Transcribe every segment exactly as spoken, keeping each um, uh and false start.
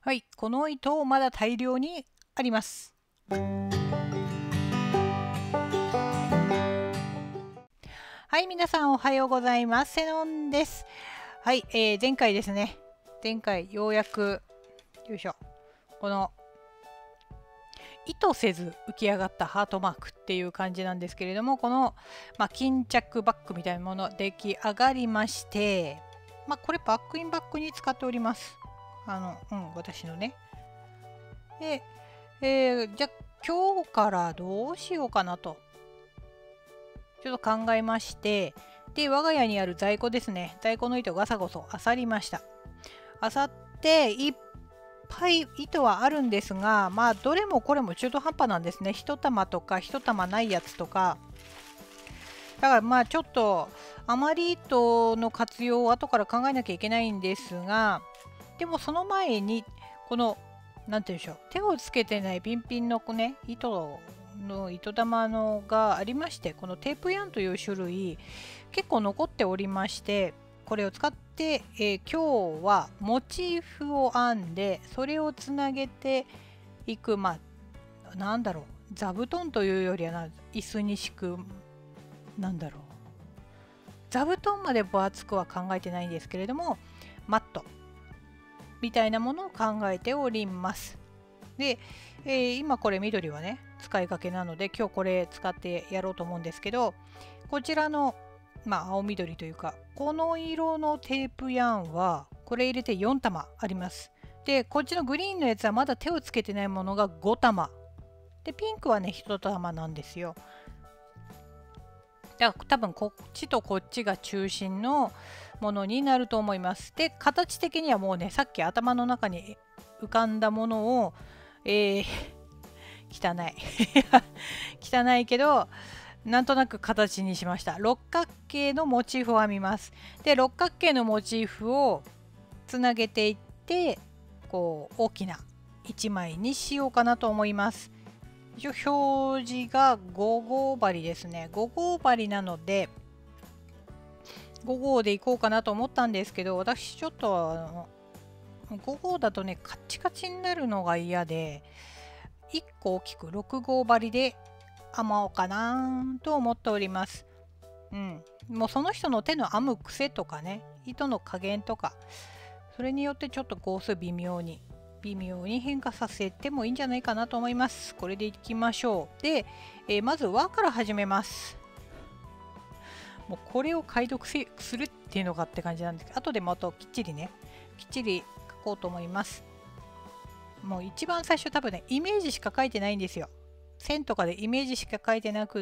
はい、この糸まだ大量にあります。はい、皆さんおはようございます。セノンです。はい、えー、前回ですね。前回ようやく、よいしょ、この意図せず浮き上がったハートマークっていう感じなんですけれども、この、まあ、巾着バッグみたいなもの出来上がりまして、まあ、これバックインバッグに使っております。あの、うん、私のね。で、えー、じゃあ今日からどうしようかなとちょっと考えまして、で我が家にある在庫ですね、在庫の糸ガサゴソ漁りました。漁っていっぱい糸はあるんですが、まあどれもこれも中途半端なんですね。一玉とか一玉ないやつとか、だからまあちょっと余り糸の活用を後から考えなきゃいけないんですが、でもその前にこのなんて言うんでしょう、手をつけてないピンピンのね糸の糸玉のがありまして、このテープヤンという種類結構残っておりまして、これを使って、えー、今日はモチーフを編んでそれをつなげていく、まあなんだろう、座布団というよりはな椅子に敷く、なんだろう、座布団まで分厚くは考えてないんですけれども、マットみたいなものを考えております。で、えー、今これ緑はね使いかけなので今日これ使ってやろうと思うんですけど、こちらのまあ青緑というかこの色のテープヤンはこれ入れてよん玉あります。でこっちのグリーンのやつはまだ手をつけてないものがご玉で、ピンクはねいち玉なんですよ。だから多分こっちとこっちが中心のものになると思います。で形的にはもうねさっき頭の中に浮かんだものを、えー、汚い汚いけどなんとなく形にしました。六角形のモチーフを編みます。で六角形のモチーフをつなげていってこう大きないちまいにしようかなと思います。一応表示がご号針ですね。ご号針なのでご号でいこうかなと思ったんですけど、私ちょっとあのご号だとねカッチカチになるのが嫌でいっこ大きくろく号針で編もうかなと思っております。うん、もうその人の手の編む癖とかね、糸の加減とかそれによってちょっと号数微妙に微妙に変化させてもいいんじゃないかなと思います。これでいきましょう。で、えー、まず輪から始めます。もうこれを解読するっていうのかって感じなんですけど、後でまたきっちりねきっちり書こうと思います。もう一番最初多分ねイメージしか書いてないんですよ。線とかでイメージしか書いてなくって、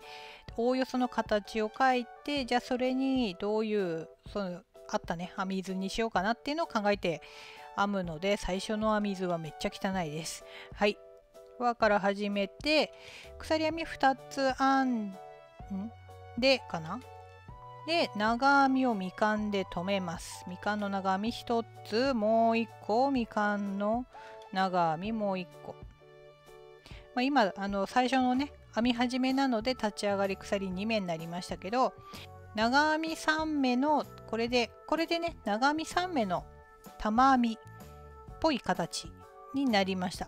おおよその形を書いて、じゃあそれにどういうそのあったね編み図にしようかなっていうのを考えて編むので、最初の編み図はめっちゃ汚いです。はい、輪から始めて鎖編みふたつ編んでかな。で長編みをみかんで留めます。みかんの長編みひとつ、もういっこみかんの長編みもういっこ、まあ、今あの最初のね編み始めなので立ち上がり鎖に目になりましたけど、長編みさん目のこれでこれでね長編みさん目の玉編みっぽい形になりました。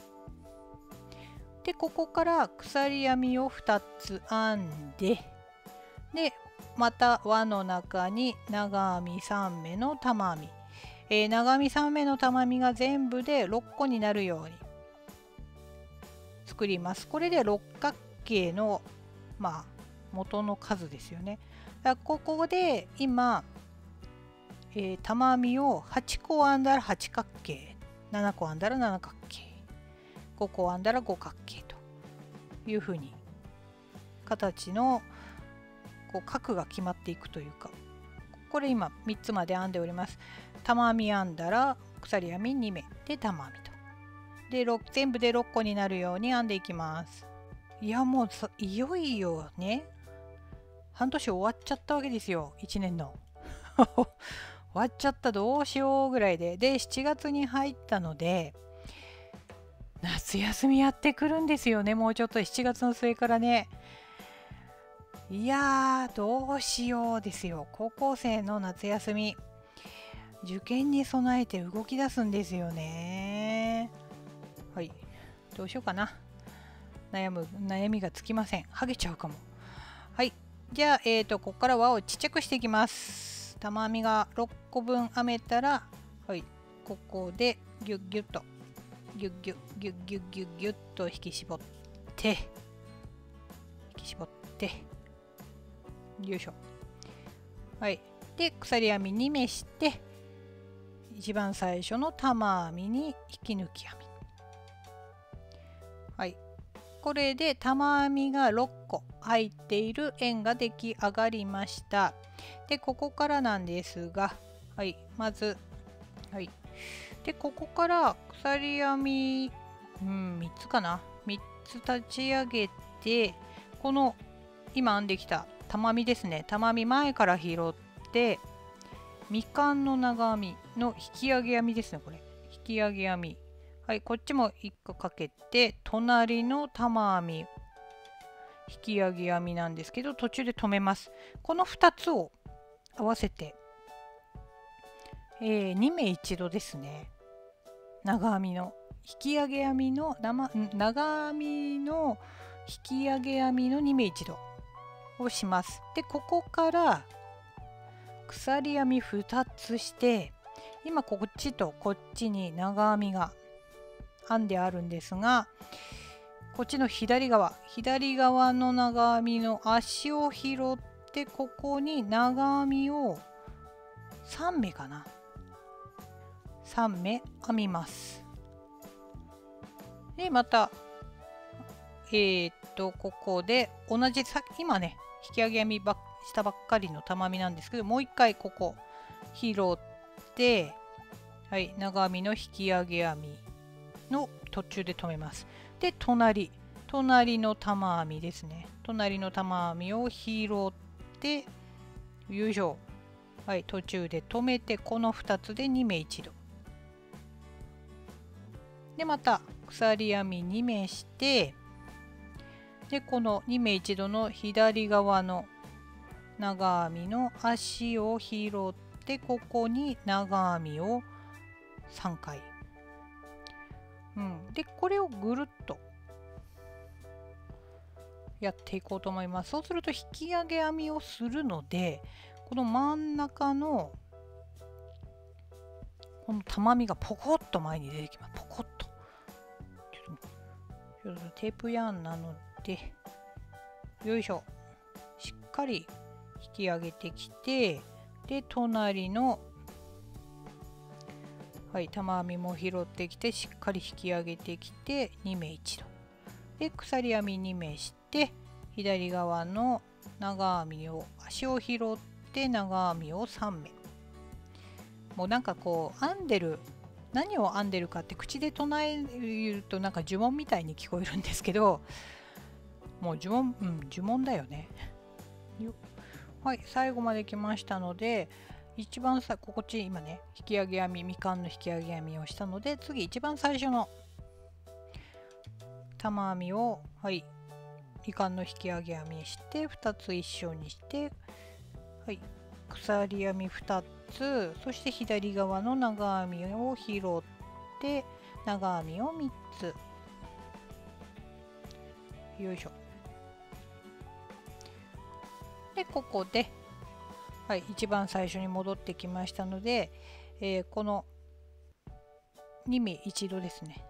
でここから鎖編みをふたつ編んで、でまた輪の中に長編みさん目の玉編み、えー、長編みさん目の玉編みが全部でろっこになるように作ります。これで六角形のまあ元の数ですよね。だからここで今、えー、玉編みをはちこ編んだら八角形、ななこ編んだら七角形、ごこ編んだら五角形というふうに形のこう角が決まっていくというか、これ今みっつまで編んでおります。玉編み編んだら鎖編みに目で玉編みと。で全部でろっこになるように編んでいきます。いやもういよいよね半年終わっちゃったわけですよ。いちねんの終わっちゃった、どうしようぐらいででしちがつに入ったので夏休みやってくるんですよね。もうちょっとしちがつの末からね。いやーどうしようですよ。高校生の夏休み受験に備えて動き出すんですよね。はい、どうしようかな。悩む悩みがつきません。剥げちゃうかも。はい、じゃあ、えーと、ここから輪をちっちゃくしていきます。玉編みがろっこぶん編めたら、はい、ここでギュッギュッとギュッギュッギュッギュッギュッギュッと引き絞って引き絞ってよいしょ。はい、で鎖編みに目して一番最初の玉編みに引き抜き編み。はい、これで玉編みがろっこ入っている円が出来上がりました。でここからなんですが、はい、まず、はい、でここから鎖編み、うん、みっつかな、みっつ立ち上げて、この今編んできた玉編みですね、玉編み前から拾ってみかんの長編みの引き上げ編みですね。これ引き上げ編み、はい、こっちもいっこかけて隣の玉編み引き上げ編みなんですけど、途中で止めます。このふたつを合わせて、えー、に目一度ですね。長編みの引き上げ編みの長編みの引き上げ編みのに目一度をします。でここから鎖編みふたつして、今こっちとこっちに長編みが編んであるんですが、こっちの左側左側の長編みの足を拾って、ここに長編みをさん目かな、さん目編みます。でまたえー、っとここで同じさ今ね引き上げ編みばっしたばっかりの玉編みなんですけど、もう一回ここ拾って、はい、長編みの引き上げ編みの途中で止めます。で隣隣の玉編みですね、隣の玉編みを拾ってよいしょ、はい、途中で止めて、このふたつでに目一度で、また鎖編みに目して、でこのに目一度の左側の長編みの足を拾って、ここに長編みをさんかい、うん、でこれをぐるっとやっていこうと思います。そうすると引き上げ編みをするので、この真ん中のこの玉編みがポコッと前に出てきます。ポコッとちょっと、ちょっとテープヤーンなのでよいしょ、しっかり引き上げてきて、で隣の、はい、玉編みも拾ってきてしっかり引き上げてきてに目一度で鎖編みに目して、左側の長編みを足を拾って長編みをさん目、もうなんかこう編んでる、何を編んでるかって口で唱えるとなんか呪文みたいに聞こえるんですけど、もう呪文、うん、呪文だよね。よはい、最後まで来ましたので、一番さこっち今ね引き上げ編み、みかんの引き上げ編みをしたので、次一番最初の玉編みを、はい、みかんの引き上げ編みしてふたつ一緒にして、はい、鎖編みふたつ、そして左側の長編みを拾って長編みをみっつ、よいしょ。でここで、はい、一番最初に戻ってきましたので、えー、このに目一度ですね、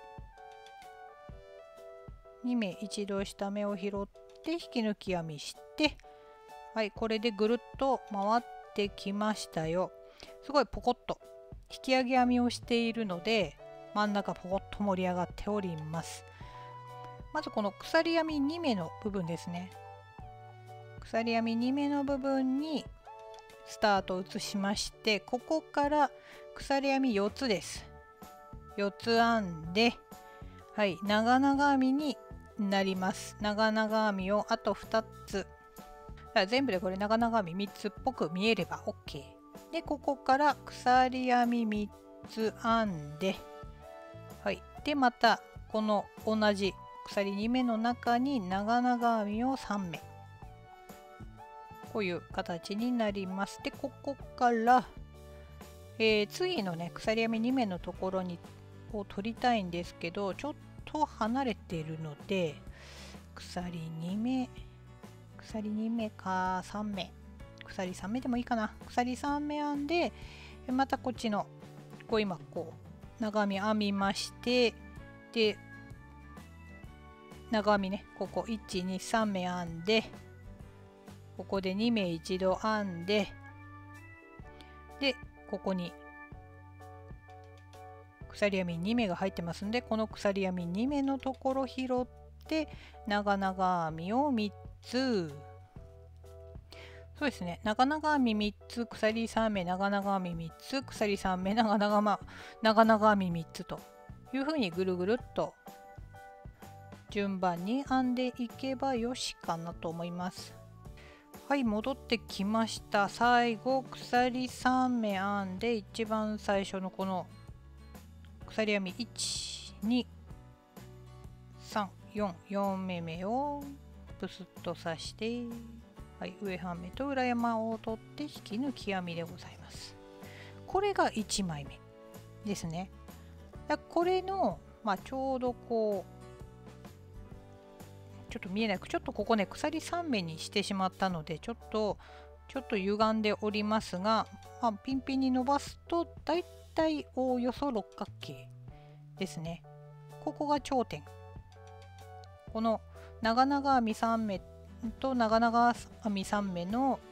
に目一度下目を拾って引き抜き編みして、はい、これでぐるっと回ってきましたよ。すごいポコッと引き上げ編みをしているので真ん中ポコッと盛り上がっております。まずこの鎖編みに目の部分ですね、鎖編みに目の部分にスタートを移しまして、ここから鎖編みよっつです。よっつ編んで、はい、長々編みになります。長々編みをあとふたつ、全部でこれ長々編みみっつっぽく見えれば OK で、ここから鎖編みみっつ編んで、はい、でまたこの同じ鎖に目の中に長々編みをさん目、こういう形になります。でここから、 えー、次のね鎖編みに目のところにを取りたいんですけど、ちょっと離れているので鎖に目、鎖に目かさん目、鎖さん目でもいいかな。鎖さん目編んで、またこっちのこう今こう長編み編みまして、で長編みね、ここいちにさん目編んで、ここでに目一度編んで、でここに鎖編みに目が入ってますんで、この鎖編みに目のところ拾って長々編みをみっつ、そうですね、長々編みみっつ、鎖さん目、長々編みみっつ、鎖さん目、長々、ま、長々編みみっつというふうにぐるぐるっと順番に編んでいけばよしかなと思います。はい、戻ってきました。最後鎖さん目編んで、一番最初のこの鎖編みいち、に、さん、よん、よん目目をプスッと刺して、はい、上半目と裏山を取って引き抜き編みでございます。これがいちまいめですね。だこれの、まあ、ちょうどこうちょっと見えない、ちょっとここね鎖さん目にしてしまったので、ちょっとちょっと歪んでおりますが、まあ、ピンピンに伸ばすとだいたいおおよそ六角形ですね。ここが頂点。この長々編みさん目と長々編みさん目の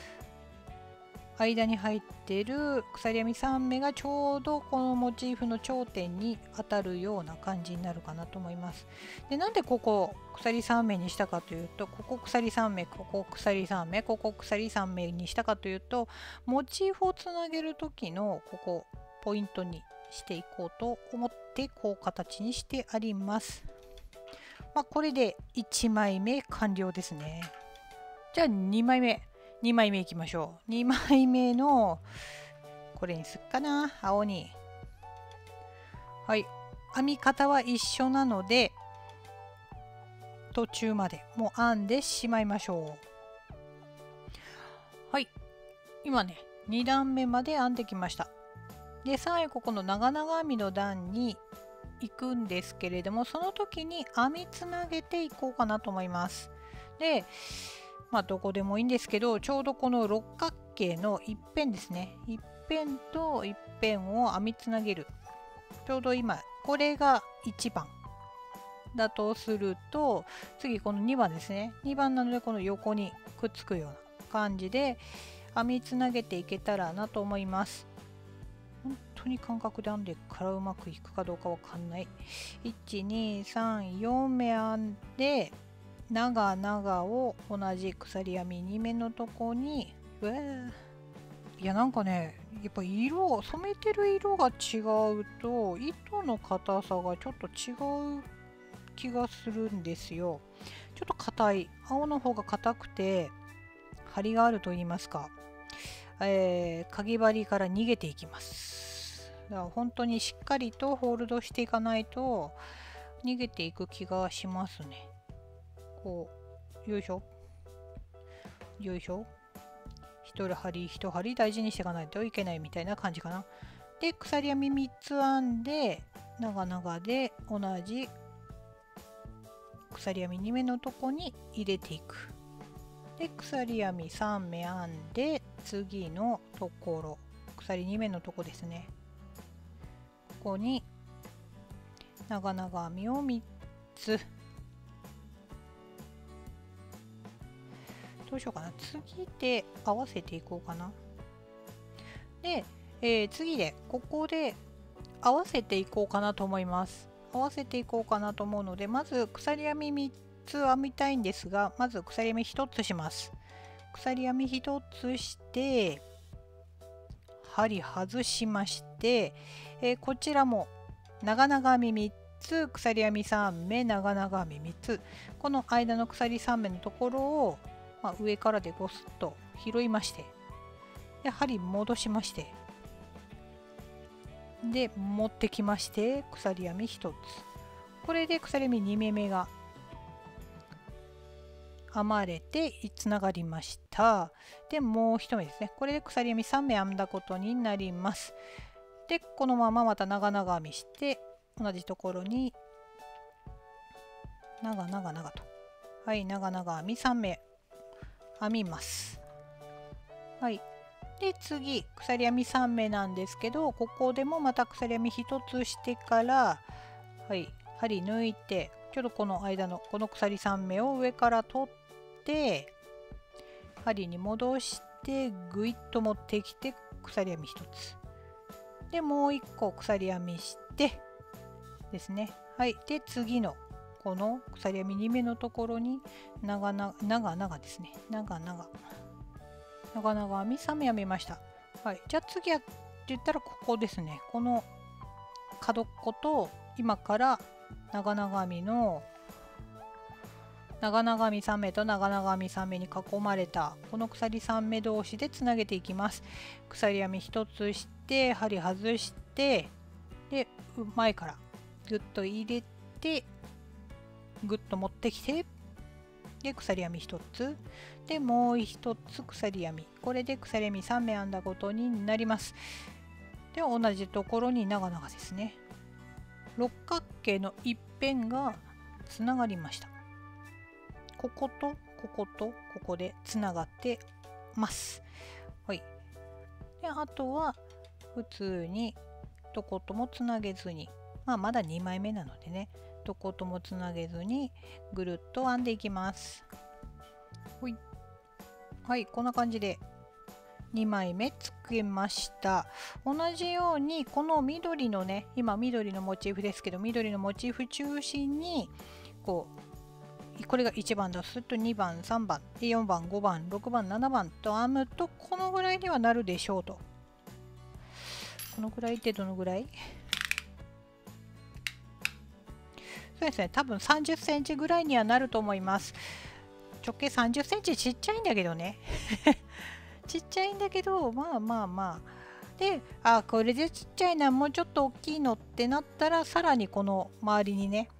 間に入っている鎖編みさん目がちょうどこのモチーフの頂点に当たるような感じになるかなと思います。で、なんでここ鎖さん目にしたかというと、ここ鎖さん目、ここ鎖さん目、ここ鎖さん目にしたかというと、モチーフをつなげる時のここポイントにしていこうと思って、こう形にしてあります。まあ、これでいちまいめ完了ですね。じゃあにまいめ。にまいめいきましょう。にまいめのこれにすっかな、青に。はい、編み方は一緒なので途中までもう編んでしまいましょう。はい、今ねに段目まで編んできました。で、最後この長々編みの段に行くんですけれども、その時に編みつなげていこうかなと思います。で、まあどこでもいいんですけど、ちょうどこの六角形の一辺ですね、一辺と一辺を編みつなげる、ちょうど今これがいちばんだとすると、次このにばんですね、にばんなのでこの横にくっつくような感じで編みつなげていけたらなと思います。本当に感覚で編んでからうまくいくかどうかわかんない。いち、に、さん、よん目編んで、長々を同じ鎖編みに目のとこに、うわー、いやなんかね、やっぱ色、染めてる色が違うと糸の硬さがちょっと違う気がするんですよ。ちょっと硬い、青の方が硬くて張りがあると言いますか、えー、かぎ針から逃げていきます。だから本当にしっかりとホールドしていかないと逃げていく気がしますね。こう、よいしょよいしょ、一針一針大事にしていかないといけないみたいな感じかな。で、鎖編みみっつ編んで、長々で同じ鎖編みに目のとこに入れていく。で、鎖編みさん目編んで、次のところ、鎖に目のとこですね、ここに長々編みをみっつ、どうしようかな、次で合わせていこうかな。で、えー、次でここで合わせていこうかなと思います。合わせていこうかなと思うので、まず鎖編みみっつ編みたいんですが、まず鎖編みひとつします。鎖編みひとつして、針外しまして、えー、こちらも長々編みみっつ、鎖編みさん目、長々編みみっつ、この間の鎖さん目のところを、まあ、上からでゴスッと拾いまして、で針戻しまして、で持ってきまして、鎖編みひとつ、これで鎖編みに目目が編まれてつながりました。で、もう一目ですね。これで鎖編みさん目編んだことになります。で、このまままた長々編みして、同じところに長々長と、はい、長々編みさん目編みます。はい。で、次、鎖編みさん目なんですけど、ここでもまた鎖編みひとつしてから、はい、針抜いて、ちょっとこの間のこの鎖さん目を上から取って、針に戻して、ぐいっと持ってきて、鎖編みひとつ。で、もういっこ鎖編みして、ですね。はい。で、次の、この鎖編みに目のところに、長々、長々ですね。長々。長々編みさん目編みました。はい。じゃあ次やって言ったらここですね。この角っこと今から長々編みの長々編みさん目と長々編みさん目に囲まれたこの鎖さん目同士でつなげていきます。鎖編みひとつして針外してで前からぐっと入れてぐっと持ってきてで鎖編みひとつでもうひとつ鎖編みこれで鎖編みさん目編んだことになります。で同じところに長々ですね六角形の一辺がつながりました。こことこことここでつながってます。はい。であとは普通にどこともつなげずにまあまだにまいめなのでねどこともつなげずにぐるっと編んでいきます。ほい。はい、こんな感じでにまいめつけました。同じようにこの緑のね今緑のモチーフですけど緑のモチーフ中心にこうこれがいちばんだとするとにばんさんばんでよんばんごばんろくばんななばんと編むとこのぐらいにはなるでしょうと。このぐらいってどのぐらい？そうですね、多分さんじゅっセンチぐらいにはなると思います。直径さんじゅっセンチちっちゃいんだけどね。ちっちゃいんだけど、まあまあまあ。で、あ、これでちっちゃいな、もうちょっと大きいのってなったら、さらにこの周りにね、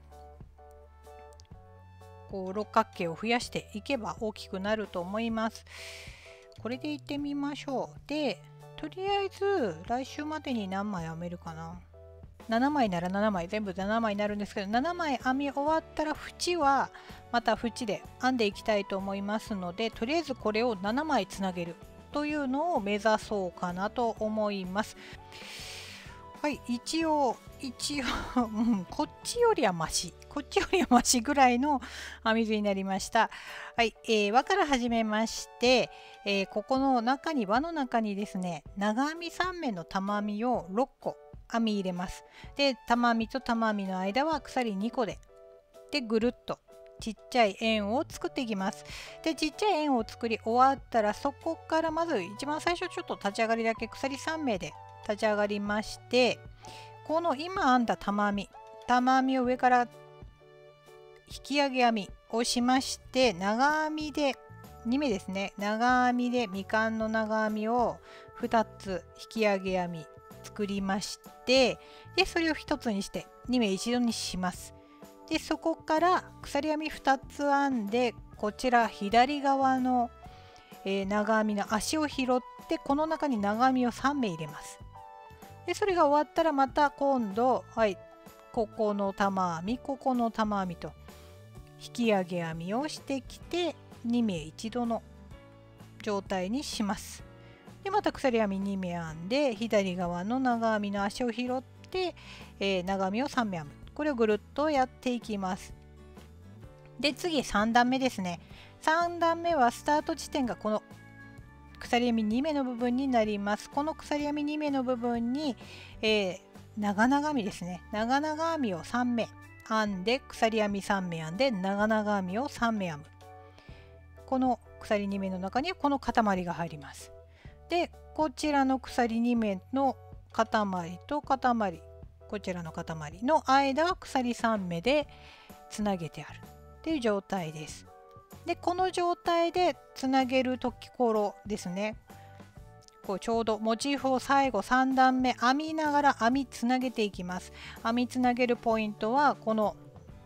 こう六角形を増やしていけば大きくなると思います。これでいってみましょう。で、とりあえず来週までに何枚編めるかな。ななまいならななまい全部ななまいになるんですけどななまい編み終わったら縁はまた縁で編んでいきたいと思いますのでとりあえずこれをななまいつなげるというのを目指そうかなと思います。はい、一応一応、うん、こっちよりはマシこっちよりはマシぐらいの編み図になりました。はい、えー、輪から始めまして、えー、ここの中に輪の中にですね長編みさん目の玉編みをろっこ編み入れます。で玉編みと玉編みの間は鎖にこででぐるっとちっちゃい円を作っていきます。でちっちゃい円を作り終わったらそこからまず一番最初ちょっと立ち上がりだけ鎖さん目で立ち上がりましてこの今編んだ玉編み玉編みを上から引き上げ編みをしまして長編みでに目ですね長編みでみかんの長編みをふたつ引き上げ編み作りましてでそれをひとつにしてに目一度にします。でそこから鎖編みふたつ編んでこちら左側の、えー、長編みの足を拾ってこの中に長編みをさん目入れます。でそれが終わったらまた今度はいここの玉編みここの玉編みと引き上げ編みをしてきてに目一度の状態にします。でまた鎖編みに目編んで左側の長編みの足を拾って、えー、長編みをさん目編むこれをぐるっとやっていきます。で次さん段目ですね。さん段目はスタート地点がこの鎖編みに目の部分になります。この鎖編みに目の部分に、えー、長々編みですね長々編みをさん目編んで鎖編みさん目編んで長々編みをさん目編むこの鎖に目の中にはこの塊が入ります。でこちらの鎖に目の塊と塊こちらの塊の間は鎖さん目でつなげてあるっていう状態です。でこの状態でつなげる時頃ですねこうちょうどモチーフを最後さん段目編みながら編みつなげていきます。編みつなげるポイントはこの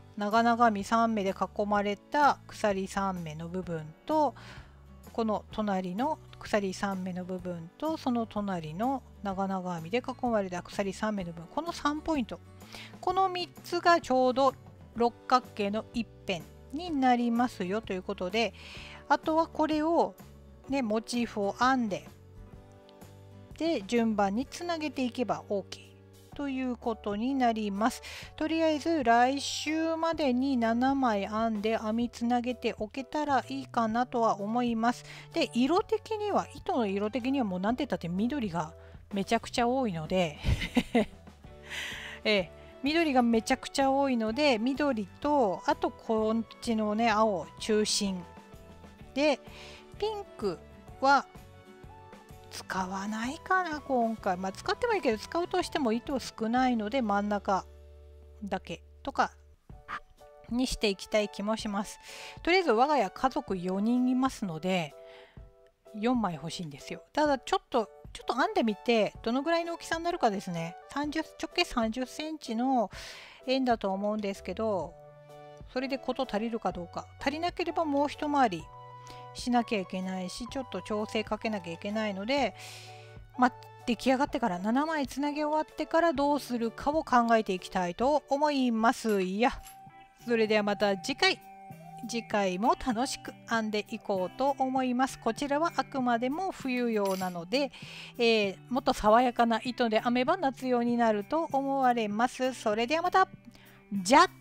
長々編みさん目で囲まれた鎖さん目の部分と、この隣の鎖さん目の部分と、その隣の長々編みで囲まれた鎖さん目の部分、このさんポイント、このみっつがちょうど六角形の一辺になりますよということで、あとはこれを、ね、モチーフを編んでで順番につなげていけば OKということになります。とりあえず来週までにななまい編んで編みつなげておけたらいいかなとは思います。で、色的には、糸の色的にはもう何て言ったって緑がめちゃくちゃ多いのでええ、緑がめちゃくちゃ多いので、緑とあとこっちのね青中心で、ピンクは使わないかな今回。まあ使ってもいいけど、使うとしても糸少ないので真ん中だけとかにしていきたい気もします。とりあえず我が家家族よにんいますのでよんまい欲しいんですよ。ただちょっとちょっと編んでみてどのぐらいの大きさになるかですね。さんじゅう直径さんじゅっセンチの円だと思うんですけど、それで事足りるかどうか。足りなければもう一回りしなきゃいけないし、ちょっと調整かけなきゃいけないので、まあ、出来上がってからななまいつなげ終わってからどうするかを考えていきたいと思います。いや、それではまた次回次回も楽しく編んでいこうと思います。こちらはあくまでも冬用なので、えー、もっと爽やかな糸で編めば夏用になると思われます。それではまた、じゃっ